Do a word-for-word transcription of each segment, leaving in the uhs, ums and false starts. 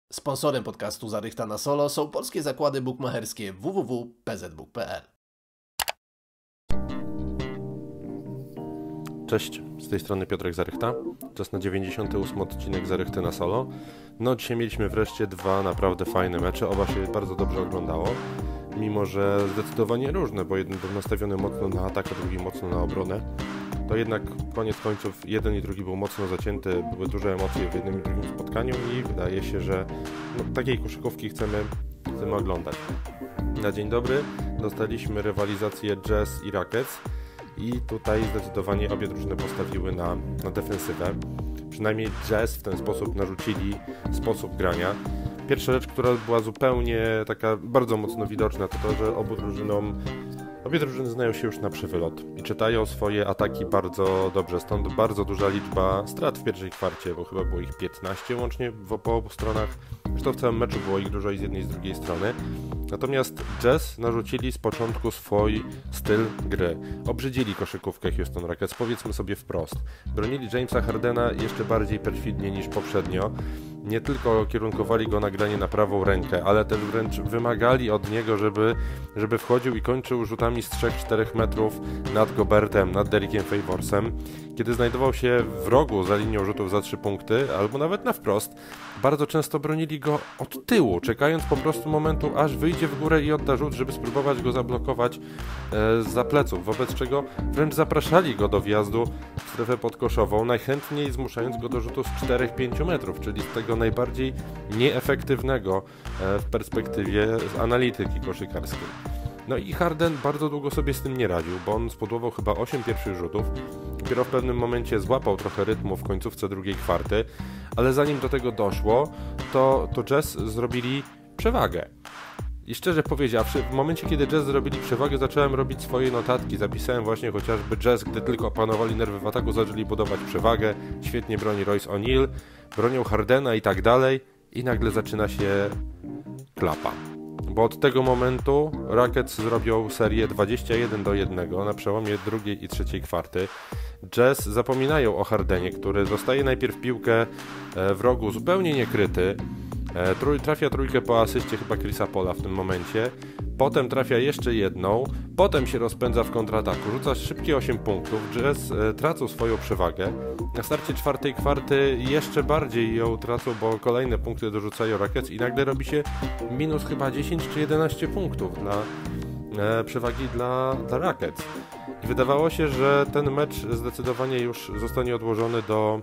Sponsorem podcastu Zarychta na Solo są polskie zakłady bukmacherskie w w w kropka p z book kropka p l. Cześć, z tej strony Piotrek Zarychta. Czas na dziewięćdziesiąty ósmy odcinek Zarychty na Solo. No dzisiaj mieliśmy wreszcie dwa naprawdę fajne mecze, oba się bardzo dobrze oglądało. Mimo że zdecydowanie różne, bo jeden był nastawiony mocno na atak, a drugi mocno na obronę. To jednak koniec końców jeden i drugi był mocno zacięty, były duże emocje w jednym i drugim spotkaniu i wydaje się, że no, takiej koszykówki chcemy, chcemy oglądać. Na dzień dobry dostaliśmy rywalizację Jazz i Rockets i tutaj zdecydowanie obie drużyny postawiły na, na defensywę. Przynajmniej Jazz w ten sposób narzucili sposób grania. Pierwsza rzecz, która była zupełnie taka bardzo mocno widoczna, to to, że obu drużynom Obie drużyny znają się już na przewylot i czytają swoje ataki bardzo dobrze, stąd bardzo duża liczba strat w pierwszej kwarcie, bo chyba było ich piętnaście łącznie po obu stronach. Zresztą w całym meczu było ich dużo i z jednej i z drugiej strony. Natomiast Jazz narzucili z początku swój styl gry. Obrzydzili koszykówkę Houston Rockets, powiedzmy sobie wprost. Bronili Jamesa Hardena jeszcze bardziej perfidnie niż poprzednio. Nie tylko kierunkowali go na granie na prawą rękę, ale też wręcz wymagali od niego, żeby, żeby wchodził i kończył rzutami z trzech czterech metrów nad Gobertem, nad Derrickiem Favorsem. Kiedy znajdował się w rogu za linią rzutów za trzy punkty, albo nawet na wprost, bardzo często bronili go od tyłu, czekając po prostu momentu, aż wyjdzie w górę i odda rzut, żeby spróbować go zablokować e, zza pleców, wobec czego wręcz zapraszali go do wjazdu w strefę podkoszową, najchętniej zmuszając go do rzutu z czterech pięciu metrów, czyli z tego najbardziej nieefektywnego e, w perspektywie z analityki koszykarskiej. No i Harden bardzo długo sobie z tym nie radził, bo on spudłował chyba osiem pierwszych rzutów. Dopiero w pewnym momencie złapał trochę rytmu w końcówce drugiej kwarty, ale zanim do tego doszło, to, to Jazz zrobili przewagę. I szczerze powiedziawszy, w momencie kiedy Jazz zrobili przewagę, zacząłem robić swoje notatki. Zapisałem właśnie chociażby Jazz, gdy tylko opanowali nerwy w ataku, zaczęli budować przewagę. Świetnie broni Royce O'Neal, bronią Hardena i tak dalej. I nagle zaczyna się klapa. Bo od tego momentu Rockets zrobią serię dwadzieścia jeden do jednego na przełomie drugiej i trzeciej kwarty. Jazz zapominają o Hardenie, który dostaje najpierw piłkę w rogu zupełnie niekryty. Trój, trafia trójkę po asyście chyba Chrisa Paula w tym momencie. Potem trafia jeszcze jedną. Potem się rozpędza w kontrataku. Rzuca szybkie osiem punktów. Jazz e, tracą swoją przewagę. Na starcie czwartej kwarty jeszcze bardziej ją tracą, bo kolejne punkty dorzucają Rockets i nagle robi się minus chyba dziesięć czy jedenaście punktów dla e, przewagi dla, dla Rockets. I wydawało się, że ten mecz zdecydowanie już zostanie odłożony do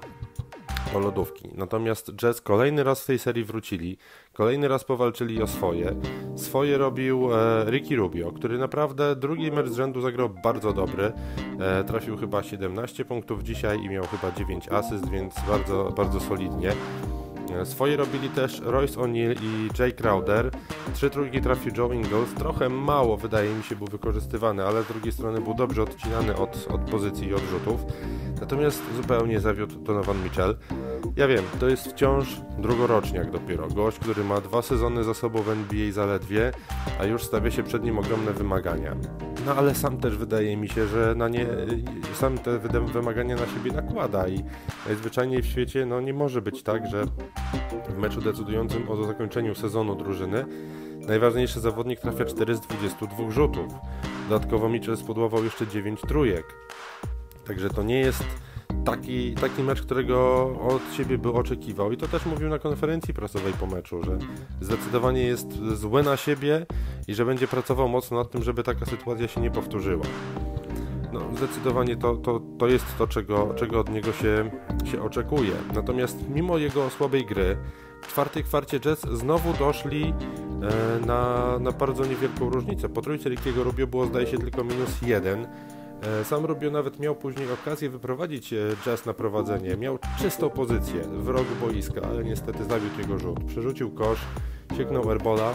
do lodówki. Natomiast Jazz kolejny raz w tej serii wrócili, kolejny raz powalczyli o swoje. Swoje robił e, Ricky Rubio, który naprawdę drugi mecz z rzędu zagrał bardzo dobry. E, trafił chyba siedemnaście punktów dzisiaj i miał chyba dziewięć asyst, więc bardzo, bardzo solidnie. E, swoje robili też Royce O'Neal i Jay Crowder. Trzy trójki trafił Joe Ingles. Trochę mało, wydaje mi się, był wykorzystywany, ale z drugiej strony był dobrze odcinany od, od pozycji i od rzutów. Natomiast zupełnie zawiódł Donovan Mitchell. Ja wiem, to jest wciąż drugoroczniak dopiero. Gość, który ma dwa sezony za sobą w N B A zaledwie, a już stawia się przed nim ogromne wymagania. No ale sam też wydaje mi się, że na nie, sam te wymagania na siebie nakłada i najzwyczajniej w świecie no, nie może być tak, że w meczu decydującym o zakończeniu sezonu drużyny najważniejszy zawodnik trafia cztery z dwudziestu dwóch rzutów. Dodatkowo Mitchell spudłował jeszcze dziewięć trójek. Także to nie jest taki, taki mecz, którego od siebie by oczekiwał. I to też mówił na konferencji prasowej po meczu, że zdecydowanie jest zły na siebie i że będzie pracował mocno nad tym, żeby taka sytuacja się nie powtórzyła. No, zdecydowanie to, to, to jest to, czego, czego od niego się, się oczekuje. Natomiast mimo jego słabej gry, w czwartej kwarcie Jazz znowu doszli e, na, na bardzo niewielką różnicę. Po trójce Rickiego Rubio było, zdaje się, tylko minus jeden. Sam Rubio nawet miał później okazję wyprowadzić Jazz na prowadzenie. Miał czystą pozycję w rogu boiska, ale niestety zawiódł jego rzut. Przerzucił kosz, sieknął airbola,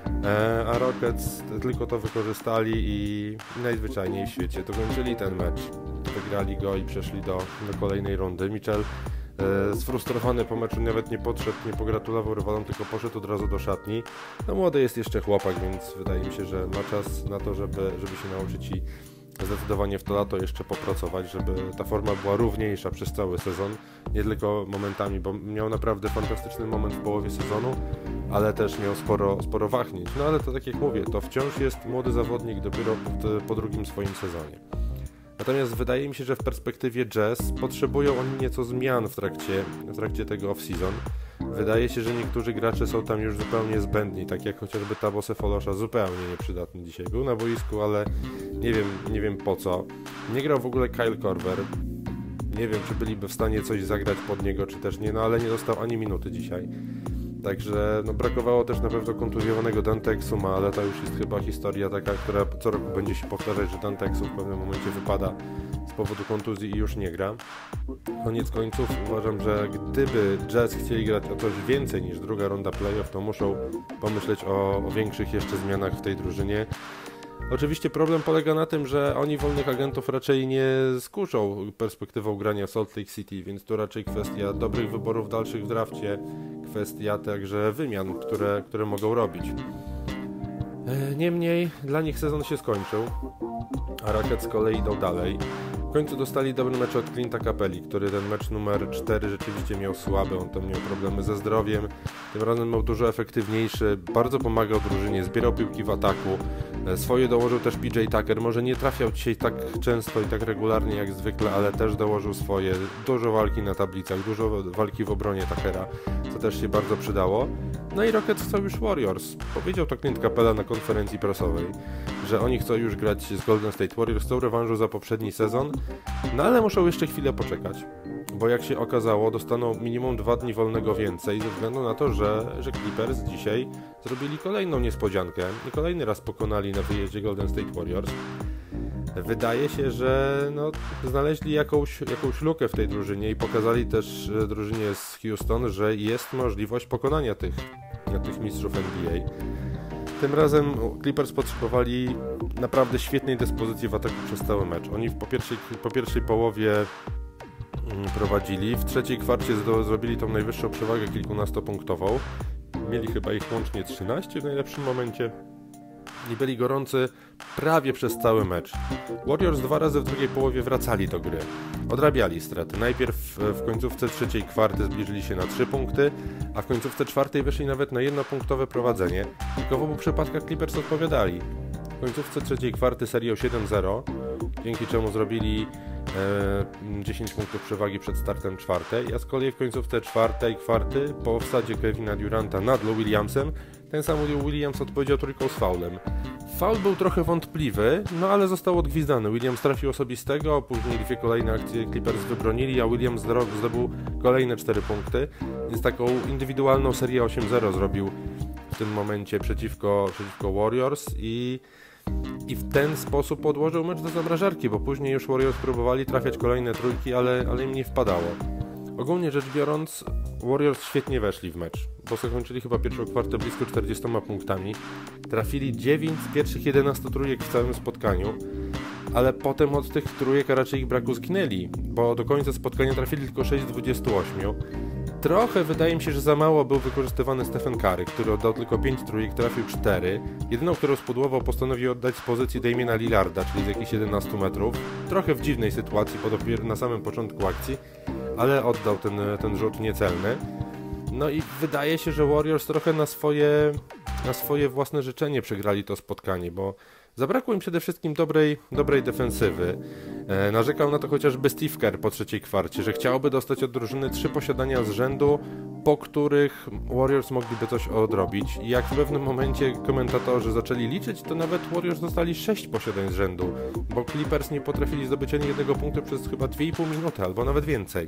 a Rockets tylko to wykorzystali i najzwyczajniej w świecie dokończyli ten mecz. Wygrali go i przeszli do, do kolejnej rundy. Mitchell e, sfrustrowany po meczu nawet nie podszedł, nie pogratulował rywalom, tylko poszedł od razu do szatni. No młody jest jeszcze chłopak, więc wydaje mi się, że ma czas na to, żeby, żeby się nauczyć i zdecydowanie w to lato jeszcze popracować, żeby ta forma była równiejsza przez cały sezon, nie tylko momentami, bo miał naprawdę fantastyczny moment w połowie sezonu, ale też miał sporo, sporo wahnięć. No ale to tak jak mówię, to wciąż jest młody zawodnik dopiero po, po drugim swoim sezonie. Natomiast wydaje mi się, że w perspektywie Jazz potrzebują oni nieco zmian w trakcie, w trakcie tego off-season. Wydaje się, że niektórzy gracze są tam już zupełnie zbędni, tak jak chociażby Thabo Sefolosha, zupełnie nieprzydatny dzisiaj. Był na boisku, ale nie wiem, nie wiem po co. Nie grał w ogóle Kyle Korver. Nie wiem, czy byliby w stanie coś zagrać pod niego, czy też nie, no ale nie dostał ani minuty dzisiaj. Także no, brakowało też na pewno kontuzjowanego Dante Exuma, ale to już jest chyba historia taka, która co roku będzie się powtarzać, że Dante Exum w pewnym momencie wypada z powodu kontuzji i już nie gra. Koniec końców uważam, że gdyby Jazz chcieli grać o coś więcej niż druga runda playoff, to muszą pomyśleć o, o większych jeszcze zmianach w tej drużynie. Oczywiście problem polega na tym, że oni wolnych agentów raczej nie skuszą perspektywą grania w Salt Lake City, więc to raczej kwestia dobrych wyborów dalszych w drafcie, kwestia także wymian, które, które mogą robić. Niemniej dla nich sezon się skończył, a Rockets z kolei idą dalej. W końcu dostali dobry mecz od Clint'a Capelli, który ten mecz numer cztery rzeczywiście miał słaby, on tam miał problemy ze zdrowiem, tym razem był dużo efektywniejszy, bardzo pomagał drużynie, zbierał piłki w ataku, swoje dołożył też P J Tucker, może nie trafiał dzisiaj tak często i tak regularnie jak zwykle, ale też dołożył swoje, dużo walki na tablicach, dużo walki w obronie Tuckera, co też się bardzo przydało. No i Rockets chcą już Warriors, powiedział to Clint Capella na konferencji prasowej, że oni chcą już grać z Golden State Warriors, chcą rewanżu za poprzedni sezon, no ale muszą jeszcze chwilę poczekać, bo jak się okazało, dostaną minimum dwa dni wolnego więcej ze względu na to, że, że Clippers dzisiaj zrobili kolejną niespodziankę i kolejny raz pokonali na wyjeździe Golden State Warriors. Wydaje się, że no, znaleźli jakąś, jakąś lukę w tej drużynie i pokazali też drużynie z Houston, że jest możliwość pokonania tych, tych mistrzów N B A. Tym razem Clippers potrzebowali naprawdę świetnej dyspozycji w ataku przez cały mecz. Oni po pierwszej, po pierwszej połowie prowadzili, w trzeciej kwarcie zrobili tą najwyższą przewagę kilkunastopunktową. Mieli chyba ich łącznie trzynaście w najlepszym momencie i byli gorący prawie przez cały mecz. Warriors dwa razy w drugiej połowie wracali do gry. Odrabiali straty. Najpierw w końcówce trzeciej kwarty zbliżyli się na trzy punkty, a w końcówce czwartej wyszli nawet na jednopunktowe prowadzenie. Tylko w obu przypadkach Clippers odpowiadali. W końcówce trzeciej kwarty serią siedem zero, dzięki czemu zrobili e, dziesięć punktów przewagi przed startem czwartej, a z kolei w końcówce czwartej kwarty po wsadzie Kevina Duranta nad Lou Williamsem ten sam Williams odpowiedział trójką z faulem. Faul był trochę wątpliwy, no ale został odgwizdany. Williams trafił osobistego, później dwie kolejne akcje Clippers wybronili, a Williams zdobył kolejne cztery punkty, więc taką indywidualną serię osiem zero zrobił w tym momencie przeciwko, przeciwko Warriors i, i w ten sposób odłożył mecz do zamrażarki, bo później już Warriors próbowali trafiać kolejne trójki, ale, ale im nie wpadało. Ogólnie rzecz biorąc, Warriors świetnie weszli w mecz, bo zakończyli chyba pierwszą kwartę blisko czterdziestoma punktami. Trafili dziewięć z pierwszych jedenastu trójek w całym spotkaniu, ale potem od tych trójek, a raczej ich braku zginęli, bo do końca spotkania trafili tylko sześć z dwudziestu ośmiu. Trochę wydaje mi się, że za mało był wykorzystywany Stephen Curry, który oddał tylko pięć trójek, trafił cztery. Jedyną, którą spudłował, postanowił oddać z pozycji Damiana Lillarda, czyli z jakichś jedenastu metrów. Trochę w dziwnej sytuacji, bo dopiero na samym początku akcji, ale oddał ten, ten rzut niecelny. No i wydaje się, że Warriors trochę na swoje, na swoje własne życzenie przegrali to spotkanie, bo zabrakło im przede wszystkim dobrej, dobrej defensywy. E, narzekał na to chociażby Steve Kerr po trzeciej kwarcie, że chciałby dostać od drużyny trzy posiadania z rzędu, po których Warriors mogliby coś odrobić. I jak w pewnym momencie komentatorzy zaczęli liczyć, to nawet Warriors dostali sześć posiadań z rzędu, bo Clippers nie potrafili zdobyć ani jednego punktu przez chyba dwie i pół minuty, albo nawet więcej.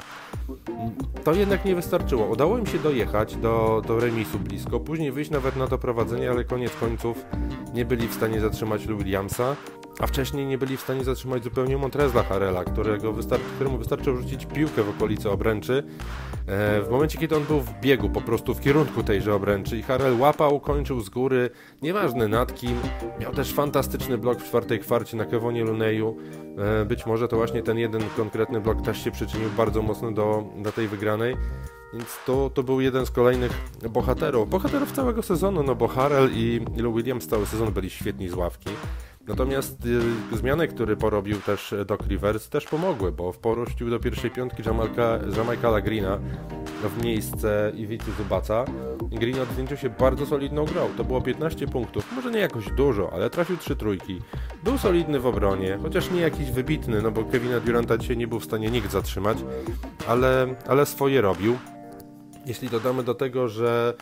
To jednak nie wystarczyło. Udało im się dojechać do, do remisu blisko, później wyjść nawet na to prowadzenie, ale koniec końców nie byli w stanie zatrzymać Lou Williamsa, a wcześniej nie byli w stanie zatrzymać zupełnie Montrezla Harrella, którego wystar- któremu wystarczyło rzucić piłkę w okolicy obręczy. E, w momencie, kiedy on był w biegu, po prostu w kierunku tejże obręczy i Harrell łapał, kończył z góry, nieważne nad kim. Miał też fantastyczny blok w czwartej kwarcie na Kevonie Looneyu. E, być może to właśnie ten jeden konkretny blok też się przyczynił bardzo mocno do, do tej wygranej. Więc to, to był jeden z kolejnych bohaterów. Bohaterów całego sezonu, no bo Harrell i Lou Williams cały sezon byli świetni z ławki. Natomiast y, zmiany, które porobił też Doc Rivers, też pomogły, bo wpuścił do pierwszej piątki Jamaicala Greena w miejsce Iwicy Zubaca. Green odwdzięczył się bardzo solidną grą. To było piętnaście punktów, może nie jakoś dużo, ale trafił trzy trójki. Był solidny w obronie, chociaż nie jakiś wybitny, no bo Kevina Duranta dzisiaj nie był w stanie nikt zatrzymać, ale, ale swoje robił. Jeśli dodamy do tego, że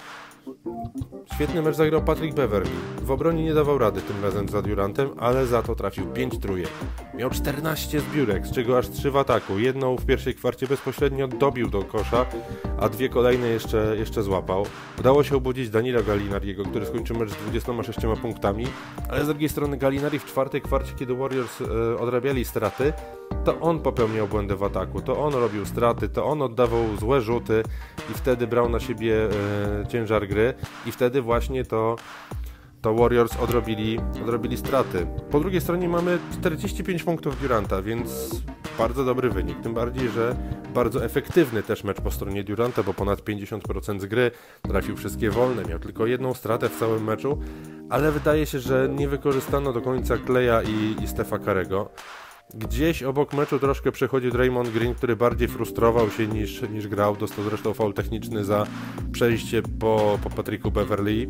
świetny mecz zagrał Patrick Beverley. W obronie nie dawał rady tym razem za Durantem, ale za to trafił pięć trójek. Miał czternaście zbiórek, z czego aż trzy w ataku. Jedną w pierwszej kwarcie bezpośrednio dobił do kosza, a dwie kolejne jeszcze, jeszcze złapał. Udało się obudzić Danilo Gallinariego, który skończył mecz z dwudziestoma sześcioma punktami, ale z drugiej strony Gallinari w czwartej kwarcie, kiedy Warriors e, odrabiali straty, to on popełniał błędy w ataku, to on robił straty, to on oddawał złe rzuty i wtedy brał na siebie e, ciężar gry i wtedy właśnie to, to Warriors odrobili, odrobili straty. Po drugiej stronie mamy czterdzieści pięć punktów Duranta, więc bardzo dobry wynik, tym bardziej, że bardzo efektywny też mecz po stronie Duranta, bo ponad pięćdziesiąt procent z gry, trafił wszystkie wolne, miał tylko jedną stratę w całym meczu, ale wydaje się, że nie wykorzystano do końca Kleja i, i Stefa Curry'ego. Gdzieś obok meczu troszkę przechodził Draymond Green, który bardziej frustrował się niż, niż grał. Dostał zresztą faul techniczny za przejście po, po Patricku Beverley.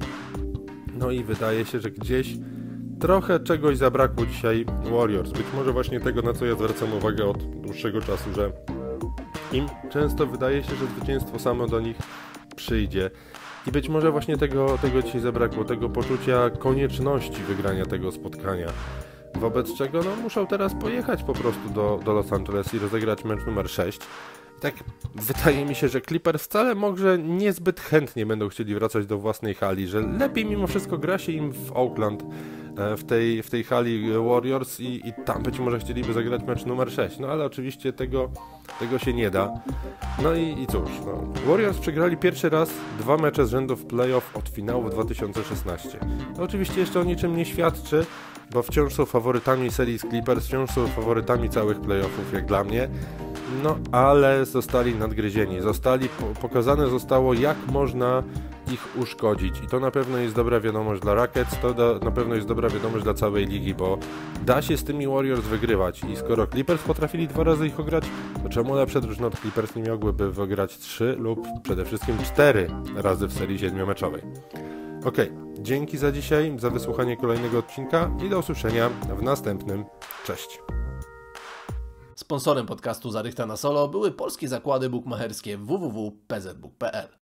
No i wydaje się, że gdzieś trochę czegoś zabrakło dzisiaj Warriors. Być może właśnie tego, na co ja zwracam uwagę od dłuższego czasu, że im często wydaje się, że zwycięstwo samo do nich przyjdzie. I być może właśnie tego, tego dzisiaj zabrakło, tego poczucia konieczności wygrania tego spotkania. Wobec czego no, muszą teraz pojechać po prostu do, do Los Angeles i rozegrać mecz numer sześć. I tak wydaje mi się, że Clippers wcale może niezbyt chętnie będą chcieli wracać do własnej hali, że lepiej mimo wszystko gra się im w Oakland, w tej, w tej hali Warriors i, i tam być może chcieliby zagrać mecz numer sześć. No ale oczywiście tego, tego się nie da. No i, i cóż, no. Warriors przegrali pierwszy raz dwa mecze z rzędu w playoff od finału w dwa tysiące szesnastym. To oczywiście jeszcze o niczym nie świadczy, bo wciąż są faworytami serii z Clippers, wciąż są faworytami całych playoffów, jak dla mnie. No, ale zostali nadgryzieni. Zostali, pokazane zostało, jak można ich uszkodzić. I to na pewno jest dobra wiadomość dla Rockets, to da, na pewno jest dobra wiadomość dla całej ligi, bo da się z tymi Warriors wygrywać. I skoro Clippers potrafili dwa razy ich ograć, to czemu lepsze drużyny od Clippers nie mogłyby wygrać trzy lub przede wszystkim cztery razy w serii siedmiomeczowej. Okej, okay. Dzięki za dzisiaj, za wysłuchanie kolejnego odcinka i do usłyszenia w następnym. Cześć! Sponsorem podcastu Zarychta na Solo były polskie zakłady bukmacherskie w w w kropka p z book kropka p l.